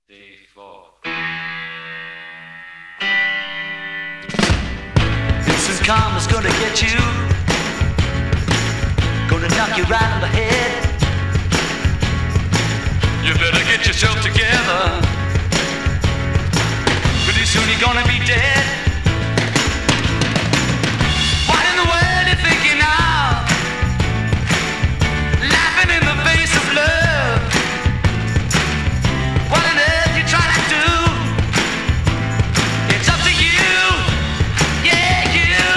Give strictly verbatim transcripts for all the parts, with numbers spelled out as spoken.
Day four. This karma's gonna get you, gonna knock you right on the head. You better get yourself together. Pretty soon you're gonna be dead. What in the world you thinking now? Laughing in the face of love. What on earth you trying to do? It's up to you. Yeah, you.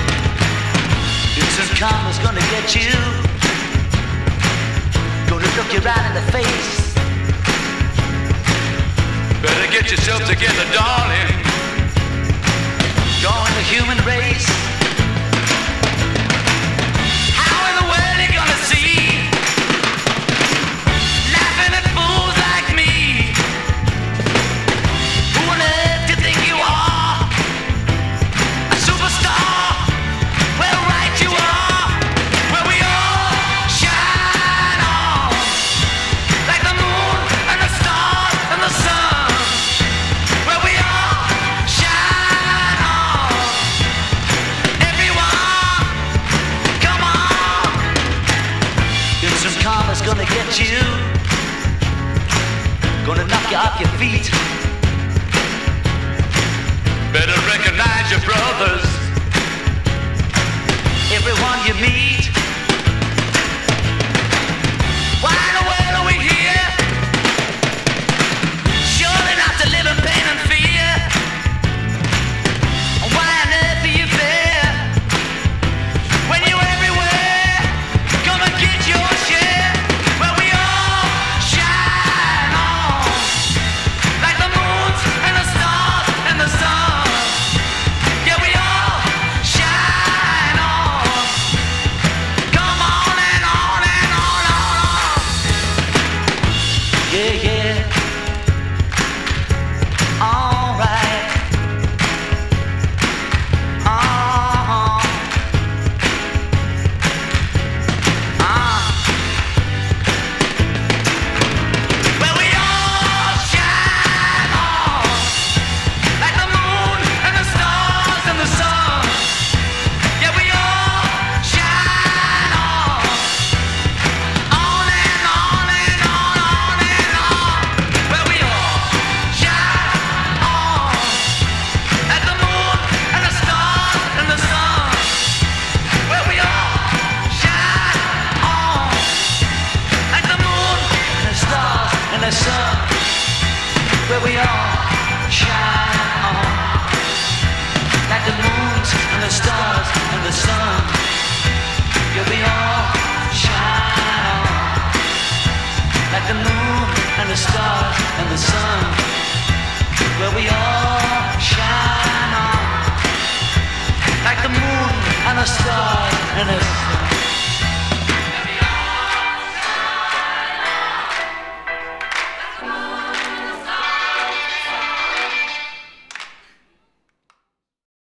This karma's gonna get you, gonna look you right in the face. Better get yourself together, darling. Join the human race. How in the world are you gonna see? Laughing at fools like me. Who on earth do you think you are? A superstar? Well, right you are. Where we all shine on, like the moon and the stars and the sun. Karma's gonna get you, gonna knock you off your feet. Better recognize your brothers, everyone you meet. Why in the world are we here? Surely not to live in pain and fear. Why on earth are you there when you're everywhere? Come and get your share. Yeah, yeah. All right. Uh-huh. Uh. Well, we all shine on, like the moon and the stars and the sun. Yeah, we all shine on, on and on and on, on and on. Well, we all shine on, like the moon and the stars and the sun. Well, we all shine on, like the moon and the stars and the sun. Well, we all shine on, like the moons and the stars and the sun. Yeah, we all shine on, like the moon and the stars and the sun. Well, we all shine on, like the moon and the stars and the sun.